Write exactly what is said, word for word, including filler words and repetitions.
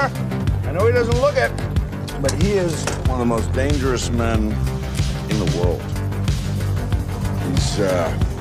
Kramer. I know he doesn't look it, but he is one of the most dangerous men in the world. He's, uh,